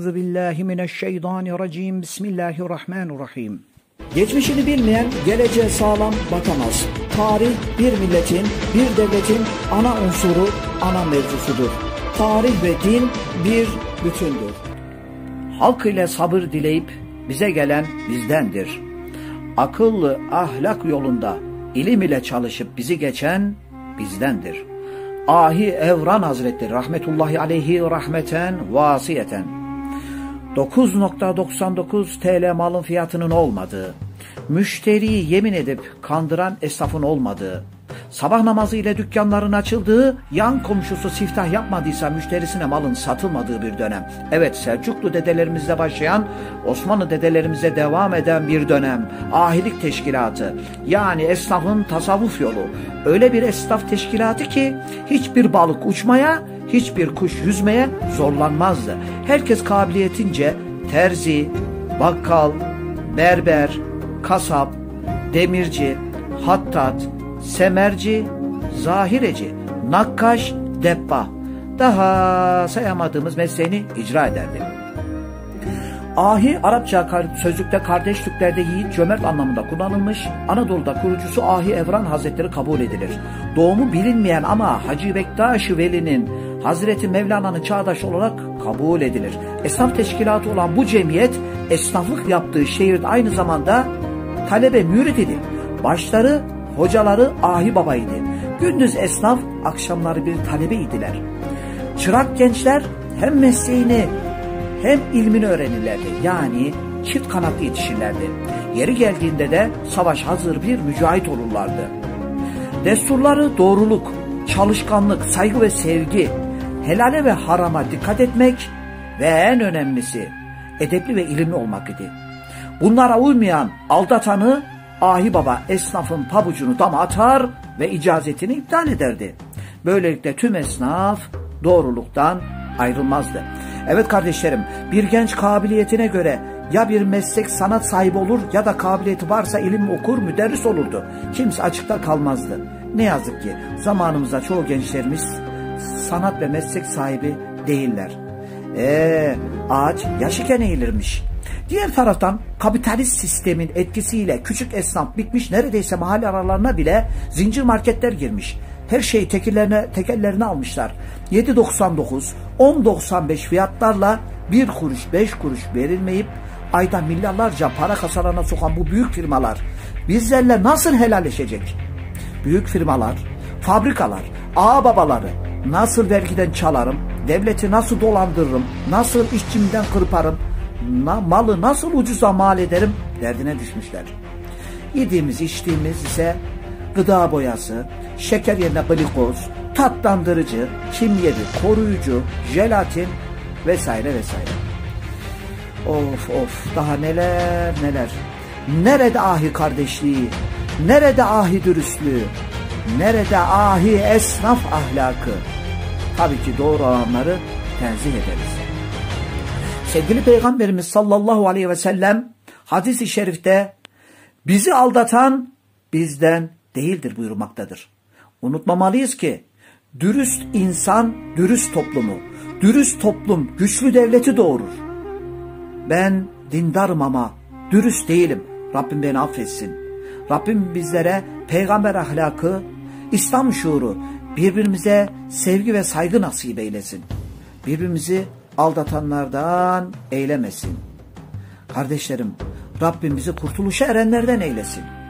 Euzu billahi mineşşeytanirracim. Bismillahirrahmanirrahim. Geçmişini bilmeyen geleceğe sağlam bakamaz. Tarih bir milletin, bir devletin ana unsuru, ana mevzusudur. Tarih ve din bir bütündür. Halk ile sabır dileyip bize gelen bizdendir. Akıllı ahlak yolunda ilim ile çalışıp bizi geçen bizdendir. Ahi Evran Hazretleri rahmetullahi aleyhi rahmeten vasiyeten 9.99 TL malın fiyatının olmadığı, müşteriyi yemin edip kandıran esnafın olmadığı, sabah namazı ile dükkanların açıldığı, yan komşusu siftah yapmadıysa müşterisine malın satılmadığı bir dönem. Evet, Selçuklu dedelerimizle başlayan, Osmanlı dedelerimize devam eden bir dönem. Ahilik teşkilatı, yani esnafın tasavvuf yolu. Öyle bir esnaf teşkilatı ki hiçbir balık uçmaya, hiçbir kuş yüzmeye zorlanmazdı. Herkes kabiliyetince terzi, bakkal, berber, kasap, demirci, hattat, semerci, zahireci, nakkaş, debba, daha sayamadığımız mesleğini icra ederdi. Ahi, Arapça sözlükte kardeş Türklerde yiğit, cömert anlamında kullanılmış. Anadolu'da kurucusu Ahi Evran Hazretleri kabul edilir. Doğumu bilinmeyen ama Hacı Bektaş-ı Veli'nin Hazreti Mevlana'nın çağdaşı olarak kabul edilir. Esnaf teşkilatı olan bu cemiyet, esnaflık yaptığı şehirde aynı zamanda talebe mürit idi. Başları, hocaları Ahi Baba'ydı. Gündüz esnaf, akşamları bir talebeydiler. Çırak gençler hem mesleğini hem ilmini öğrenirlerdi. Yani çift kanatlı yetişirlerdi. Yeri geldiğinde de savaş hazır bir mücahit olurlardı. Desturları doğruluk, çalışkanlık, saygı ve sevgi, helale ve harama dikkat etmek ve en önemlisi edepli ve ilimli olmak idi. Bunlara uymayan, aldatanı Ahi Baba esnafın pabucunu dama atar ve icazetini iptal ederdi. Böylelikle tüm esnaf doğruluktan ayrılmazdı. Evet kardeşlerim, bir genç kabiliyetine göre ya bir meslek sanat sahibi olur ya da kabiliyeti varsa ilim okur, müderris olurdu. Kimse açıkta kalmazdı. Ne yazık ki zamanımızda çoğu gençlerimiz sanat ve meslek sahibi değiller. Ağaç yaşıken eğilirmiş. Diğer taraftan kapitalist sistemin etkisiyle küçük esnaf bitmiş, neredeyse mahalle aralarına bile zincir marketler girmiş. Her şeyi tekellerine almışlar. 7.99, 10.95 fiyatlarla 1 kuruş 5 kuruş verilmeyip ayda milyarlarca para kasalarına sokan bu büyük firmalar bizlerle nasıl helalleşecek? Büyük firmalar, fabrikalar, ağababaları nasıl vergiden çalarım, devleti nasıl dolandırırım, nasıl işçimden kırparım, malı nasıl ucuza mal ederim derdine düşmüşler. Yediğimiz içtiğimiz ise gıda boyası, şeker yerine glikoz, tatlandırıcı, kimyevi, koruyucu, jelatin vesaire vesaire. Of daha neler neler. Nerede ahi kardeşliği, nerede ahi dürüstlüğü, nerede ahi esnaf ahlakı? Tabii ki doğru olanları tenzih ederiz. Sevgili Peygamberimiz sallallahu aleyhi ve sellem hadis-i şerifte bizi aldatan bizden değildir buyurmaktadır. Unutmamalıyız ki dürüst insan dürüst toplumu, dürüst toplum güçlü devleti doğurur. Ben dindarım ama dürüst değilim. Rabbim beni affetsin. Rabbim bizlere peygamber ahlakı, İslam şuuru, birbirimize sevgi ve saygı nasip eylesin. Birbirimizi aldatanlardan eylemesin. Kardeşlerim, Rabbim bizi kurtuluşa erenlerden eylesin.